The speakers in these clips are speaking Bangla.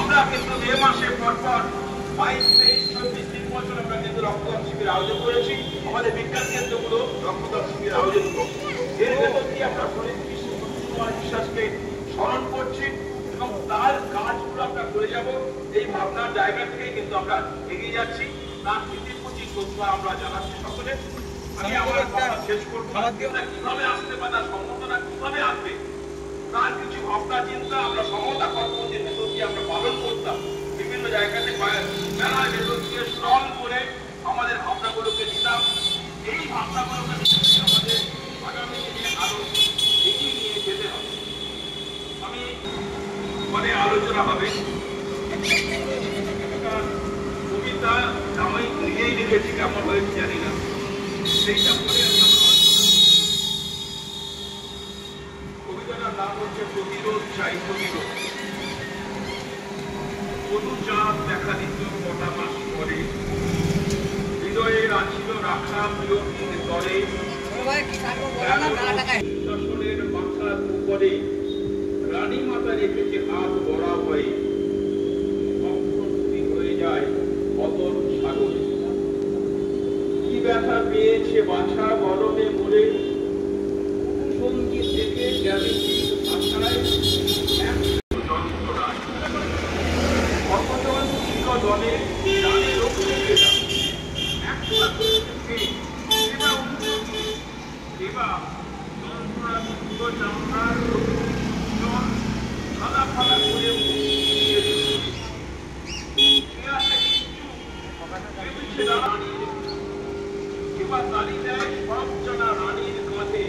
আমরা কিন্তু মে মাসে পরপর 22, 23, 24, 3 বছর আমরা কিন্তু রক্তদান শিবির আয়োজন করেছি। আমাদের বিজ্ঞান কেন্দ্রগুলো রক্তদান শিবির আয়োজন করছে। এর ভেতর দিয়ে আমরা শহীদ কুমার বিশ্বাসকে স্মরণ করছি এবং তার কাজগুলো আমরা করে যাব এই ভাবনার জায়গা থেকে কিন্তু আমরা এগিয়ে যাচ্ছি। তার নীতির প্রতি শ্রদ্ধা আমরা জানাচ্ছি সকলে। আমি আমার কথা শেষ করবো। কিভাবে আসতে পারে, তার সম্বোধনা কিভাবে আসবে, তার কিছু ভাবনা চিন্তা আমরা সমতা কর্মসূচির ভেতর দিয়ে আমরা পালন করতাম। বিভিন্ন জায়গাতে মেলার ভেতর দিয়ে স্টল করে আমাদের ভাবনাগুলোকে দিতাম। এই ভাবনাগুলোকে আমাদের আগামী দিনে আরো এগিয়ে নিয়ে যেতে হবে। আমি পরে আলোচনা হবে। কবিতা আমি নিজেই লিখেছি, কেমন হয়েছে জানি না, সেইটা পরে কবিতাটার নাম হচ্ছে প্রতিরোধ চাই প্রতিরোধ। মধুচাঁদ দেখা দিত কটা মাস পরে, হৃদয়ে আছিল রাখা বিরোধীর দলে, শাসনের মাথার উপরে রানী মাতা রেখেছে হাত বড়া হয়ে, অপ্রস্তুতি হয়ে যায় অতল সাগরে। কি ব্যথা পেয়েছে বাছা গরমে মরে, সঙ্গীত থেকে জ্ঞানীর ভাষায় যন্ত্রণায়। কতজন ছিল দলে জানে রক্ষে গেলাম, একসাথে সেবা উদ্যোগী সেবা যন্ত্রণা মুক্ত চামড়ার জল ফালা ফালা করে এবার তালি দেয় সব জানা রানীর কাঁধে,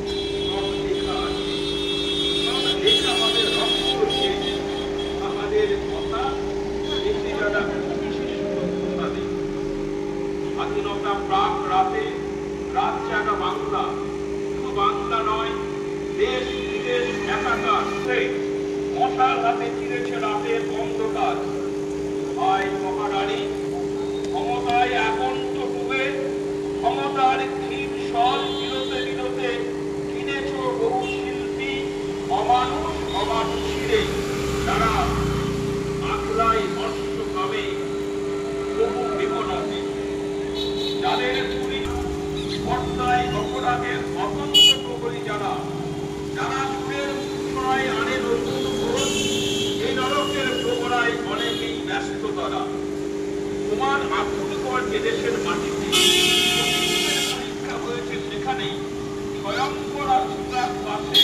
স্বাধীনতা প্রাক রাতে রাত জাগা বাংলা, শুধু বাংলা নয় দেশ বিদেশ একাকার, মশার হাতে চিরেছে রাতের অন্ধকার। হয় মহারানী ক্ষমতায় আকণ্ঠ ডুবে, ক্ষমতার ক্ষীণ সল বিরতে বিরতে কিনেছ বহু শিল্পী অমানুষ অমানুষীরে, তারা বাংলায় অষ্টভাবে বহু বিপনতে, যাদের পুরী পর্দায় অপরাধের অতন্ত্র প্রহরী যারা, যারা সুরের উৎসরায় আনে নতুন ভোর, এই নরকের প্রহরায় অনেকেই ব্যস্ত তারা। তোমার আকুল কর এদেশের মাটিতে পরীক্ষা হয়েছে, সেখানেই স্বয়ংবর সুরার পাশে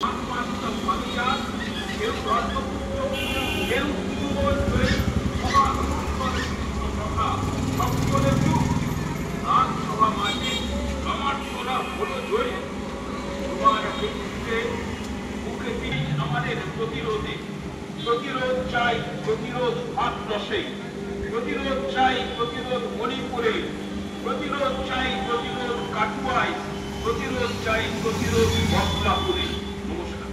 কেউ ব্রহ্মপুত্র, কেউ যুবল হয়ে সকলের যুগ রাজসভা মাঝে আমার সোনা হলো জয়ী। তোমার ভিত্তিতে মুখে তিনি আমাদের প্রতিরোধে, প্রতিরোধ চাই প্রতিরোধ ভারতবর্ষে, প্রতিরোধ চাই প্রতিরোধ মণিপুরে, প্রতিরোধ চাই প্রতিরোধ কাটুয়ায়, প্রতিরোধ চাই প্রতিরোধ বদলাপুরে। নমস্কার।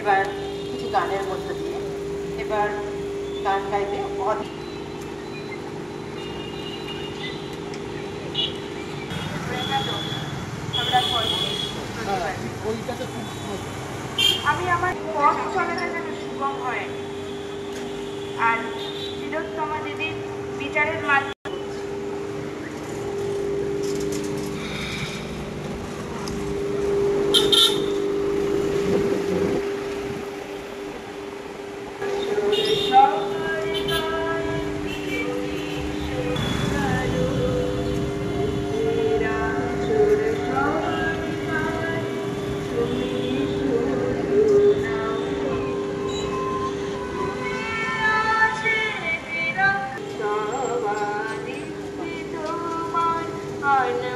এবার কিছু গানের মধ্য দিয়ে এবার গান গাইবে আমি আমার পথ চলাটা যেন সুগম হয় আর তিলোত্তমা দিদির বিচারের মাধ্যমে I know.